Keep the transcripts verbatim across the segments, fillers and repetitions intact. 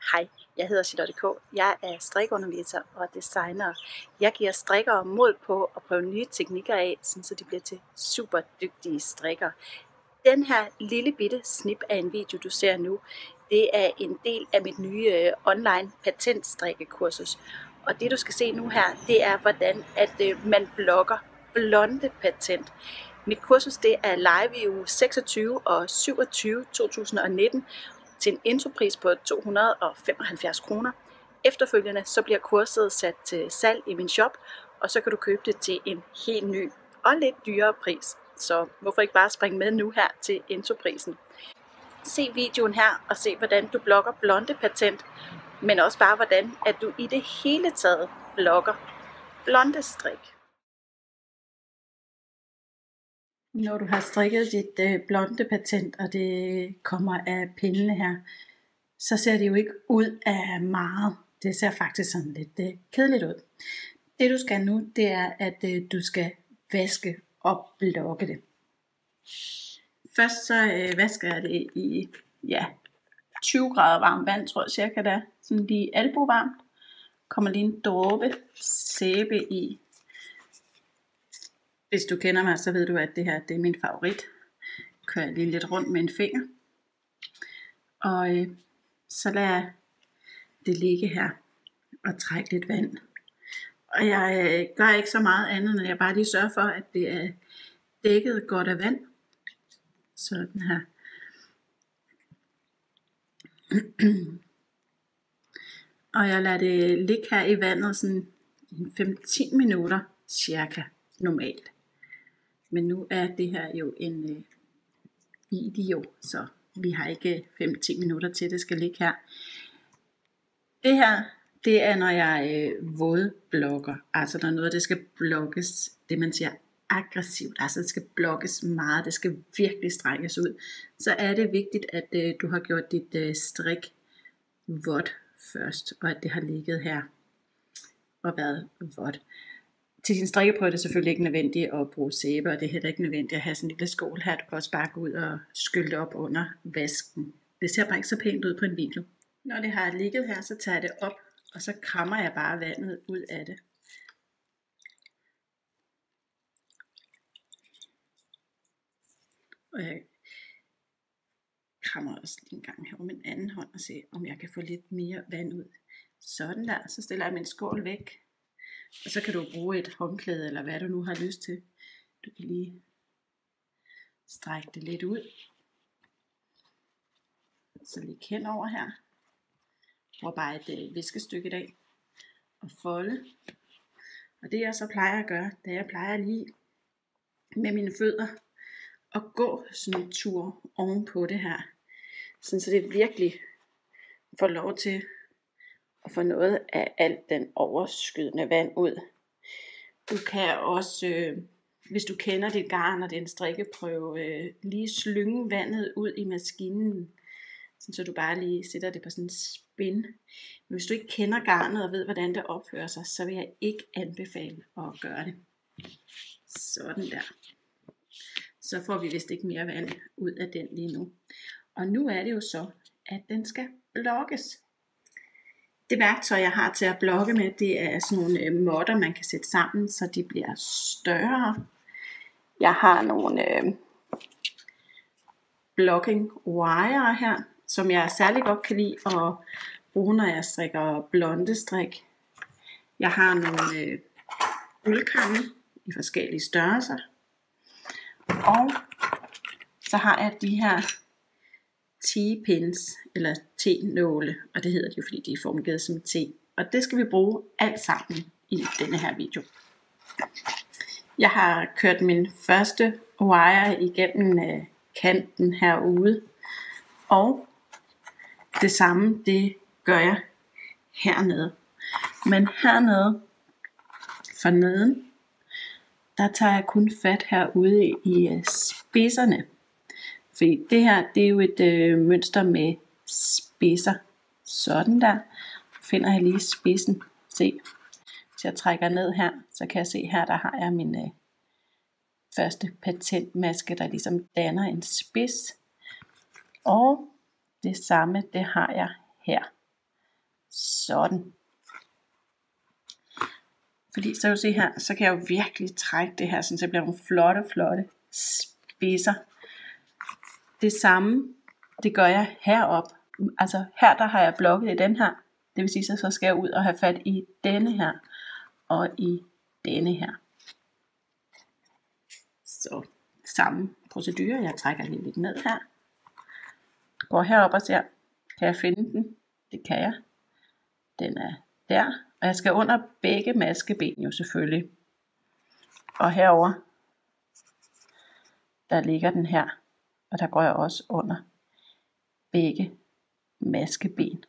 Hej, jeg hedder Charlotte K. Jeg er strikunderviser og designer. Jeg giver strikkere mod på at prøve nye teknikker af, så de bliver til super dygtige strikker. Den her lille bitte snip af en video, du ser nu, det er en del af mit nye online patentstrikkekursus. Og det du skal se nu her, det er hvordan at man blogger blonde patent. Mit kursus det er live i uge seksogtyve og syvogtyve to tusind og nitten til en intropris på to hundrede og femoghalvfjerds kroner. Efterfølgende så bliver kurset sat til salg i min shop, og så kan du købe det til en helt ny og lidt dyrere pris. Så hvorfor ikke bare springe med nu her til introprisen? Se videoen her og se hvordan du blogger blonde patent, men også bare hvordan at du i det hele taget blogger blonde strik. Når du har strikket dit øh, blonde patent, og det kommer af pindene her, så ser det jo ikke ud af meget. Det ser faktisk sådan lidt øh, kedeligt ud. Det du skal nu, det er at øh, du skal vaske og blokke det. Først så øh, vasker jeg det i ja, tyve grader varmt vand, tror jeg cirka der. Sådan lige albuvarmt. Kommer lige en dråbe sæbe i. Hvis du kender mig, så ved du, at det her det er min favorit. Kører jeg lige lidt rundt med en finger. Og øh, så lader jeg det ligge her og trække lidt vand. Og jeg øh, gør ikke så meget andet, end jeg bare lige sørger for, at det er dækket godt af vand. Sådan her. Og jeg lader det ligge her i vandet sådan fem til ti minutter cirka normalt. Men nu er det her jo en øh, video, så vi har ikke fem til ti minutter til, det skal ligge her. Det her, det er når jeg øh, vådblogger. Altså der er noget, der skal blokkes, det man siger aggressivt. Altså det skal blokkes meget, det skal virkelig strækkes ud. Så er det vigtigt, at øh, du har gjort dit øh, strik vådt først, og at det har ligget her og været vådt. Til din strikkeprøve er det selvfølgelig ikke nødvendigt at bruge sæbe, og det er heller ikke nødvendigt at have sådan en lille skål her. Du kan også bare gå ud og skylde det op under vasken. Det ser bare ikke så pænt ud på en video. Når det har ligget her, så tager jeg det op, og så krammer jeg bare vandet ud af det. Og jeg krammer også en gang her med min anden hånd og se, om jeg kan få lidt mere vand ud. Sådan der, så stiller jeg min skål væk. Og så kan du bruge et håndklæde, eller hvad du nu har lyst til. Du kan lige strække det lidt ud. Så lige kend over her. Bruger bare et viskestykke i dag. Og folde. Og det jeg så plejer at gøre, det er, jeg plejer lige med mine fødder at gå sådan en tur ovenpå det her. Sådan så det virkelig får lov til og få noget af alt den overskydende vand ud. Du kan også, øh, hvis du kender dit garn og det er en strikkeprøve, øh, lige slynge vandet ud i maskinen, så du bare lige sætter det på sådan en spin. Men hvis du ikke kender garnet og ved, hvordan det opfører sig, så vil jeg ikke anbefale at gøre det. Sådan der. Så får vi vist ikke mere vand ud af den lige nu. Og nu er det jo så, at den skal blokkes. Det værktøj jeg har til at blokke med, det er sådan nogle øh, måtter man kan sætte sammen, så de bliver større. Jeg har nogle øh, blocking wire her, som jeg særlig godt kan lide at bruge, når jeg strikker blonde strik. Jeg har nogle øh, uldkamme i forskellige størrelser. Og så har jeg de her T-pins, eller T-nåle, og det hedder de jo, fordi de er formgivet som T. Og det skal vi bruge alt sammen i denne her video. Jeg har kørt min første wire igennem øh, kanten herude, og det samme, det gør jeg hernede. Men hernede, for neden, der tager jeg kun fat herude i øh, spidserne. Fordi det her, det er jo et øh, mønster med spidser. Sådan der. Finder jeg lige spidsen. Se. Hvis jeg trækker ned her, så kan jeg se her, der har jeg min øh, første patentmaske, der ligesom danner en spids. Og det samme, det har jeg her. Sådan. Fordi så kan du se her, så kan jeg jo virkelig trække det her, så det bliver nogle flotte, flotte spidser. Det samme, det gør jeg herop. Altså her, der har jeg blokket i den her. Det vil sige, så, så skal jeg ud og have fat i denne her, og i denne her. Så samme procedure, jeg trækker lige lidt ned her. Går herop og ser, kan jeg finde den? Det kan jeg. Den er der, og jeg skal under begge maskeben jo selvfølgelig. Og herover der ligger den her, og der går jeg også under begge maskeben.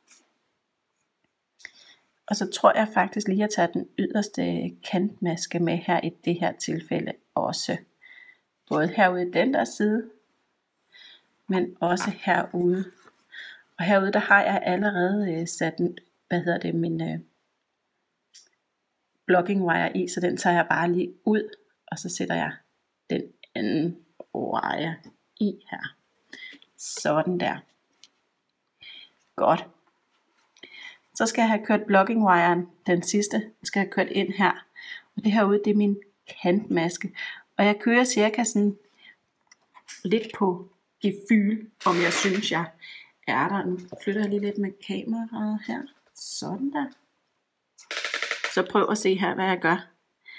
Og så tror jeg faktisk lige at tage den yderste kantmaske med her i det her tilfælde også. Både herude i den der side, men også herude. Og herude der har jeg allerede øh, sat en, hvad hedder det, min øh, blocking wire i, så den tager jeg bare lige ud, og så sætter jeg den anden wire i her. Sådan der. Godt. Så skal jeg have kørt blocking wiren, den sidste, skal jeg have kørt ind her. Og det herude, det er min kantmaske. Og jeg kører cirka sådan lidt på gefyl, om jeg synes, jeg er der. Nu flytter jeg lige lidt med kameraet her. Sådan der. Så prøv at se her, hvad jeg gør.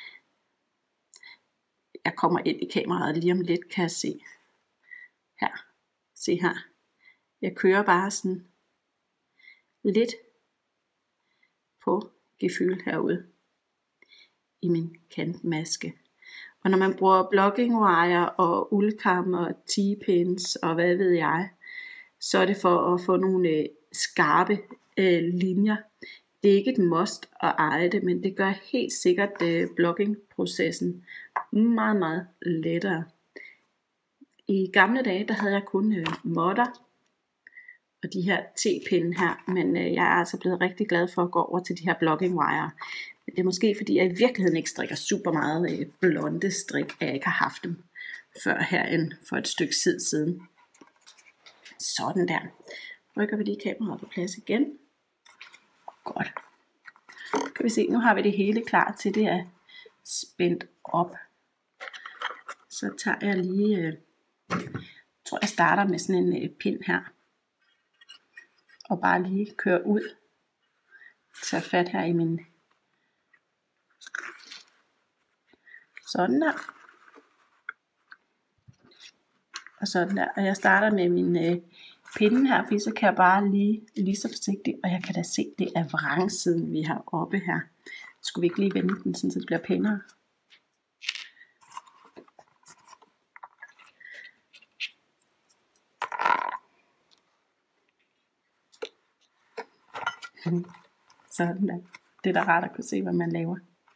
Jeg kommer ind i kameraet lige om lidt, kan jeg se. Her. Se her. Jeg kører bare sådan lidt på gefyl herude i min kantmaske. Og når man bruger blocking wire og uldkam og T-pins og hvad ved jeg, så er det for at få nogle øh, skarpe øh, linjer. Det er ikke et must at eje det, men det gør helt sikkert øh, blocking-processen meget, meget lettere. I gamle dage, der havde jeg kun øh, modder og de her T-pinde her, men øh, jeg er altså blevet rigtig glad for at gå over til de her blocking wire. Men det er måske fordi, jeg i virkeligheden ikke strikker super meget øh, blonde strik, at jeg ikke har haft dem før herinde for et stykke tid siden. Sådan der. Rykker vi lige kameraet på plads igen. Godt. Kan vi se, nu har vi det hele klar til det er spændt op. Så tager jeg lige, øh, jeg tror jeg starter med sådan en øh, pind her. Og bare lige kører ud. Tager fat her i min. Sådan der. Og sådan der. Og jeg starter med min øh, pinde her, fordi så kan jeg bare lige, lige så forsigtigt. Og jeg kan da se, det er vrangsiden, vi har oppe her. Skulle vi ikke lige vende den, så det bliver pænere? Sådan der. Det er da rart at kunne se, hvad man laver.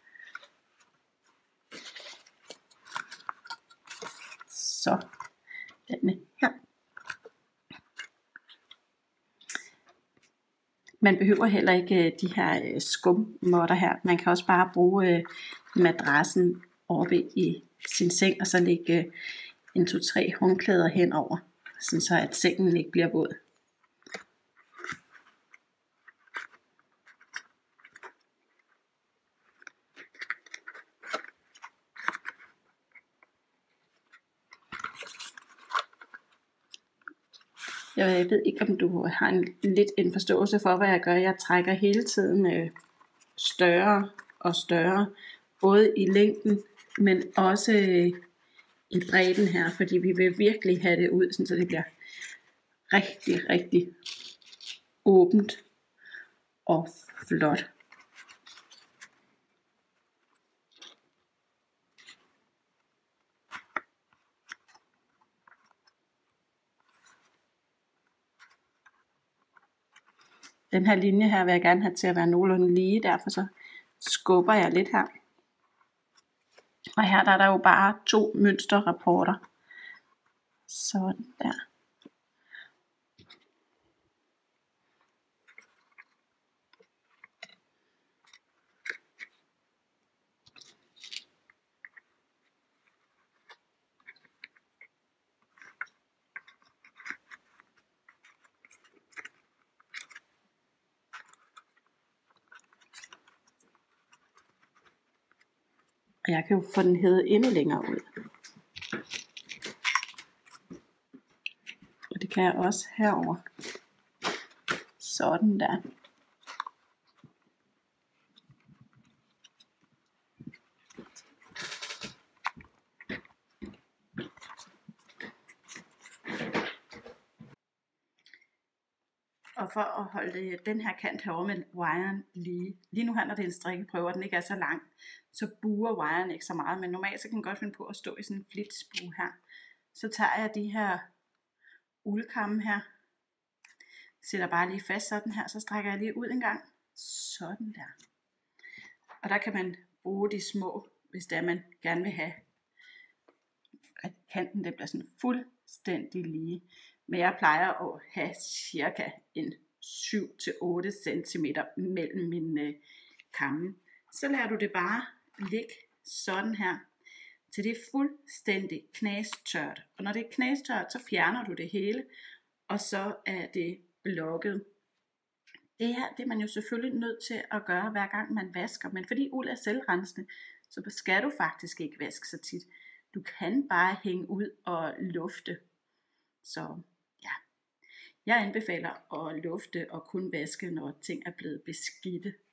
Så. Denne her. Man behøver heller ikke de her skummåtter her. Man kan også bare bruge madrassen oppe i sin seng, og så lægge en, to, tre håndklæder henover, sådan så at sengen ikke bliver våd. Jeg ved ikke, om du har en, lidt en forståelse for, hvad jeg gør. Jeg trækker hele tiden øh, større og større, både i længden, men også øh, i bredden her, fordi vi vil virkelig have det ud, sådan, så det bliver rigtig, rigtig åbent og flot. Den her linje her vil jeg gerne have til at være nogenlunde lige, derfor så skubber jeg lidt her. Og her der er der jo bare to mønsterrapporter. Sådan der. Og jeg kan jo få den hævet endnu længere ud. Og det kan jeg også herover. Sådan der. Og for at holde den her kant herovre med wiren lige. Lige nu her, når det er en strikkeprøve, og den ikke er så lang, så buer wiren ikke så meget. Men normalt så kan den godt finde på at stå i sådan en flitsbue her. Så tager jeg de her uldkamme her. Sætter bare lige fast sådan her. Så strækker jeg lige ud en gang. Sådan der. Og der kan man bruge de små, hvis det er, man gerne vil have, at kanten det bliver sådan fuldstændig lige. Men jeg plejer at have cirka en syv til otte centimeter mellem mine kamme. Så lader du det bare ligge sådan her, til det er fuldstændig knastørt. Og når det er knastørt, så fjerner du det hele, og så er det blokket. Det her, det er man jo selvfølgelig nødt til at gøre, hver gang man vasker. Men fordi uld er selvrensende, så skal du faktisk ikke vaske så tit. Du kan bare hænge ud og lufte. Så ja, jeg anbefaler at lufte og kun vaske, når ting er blevet beskidte.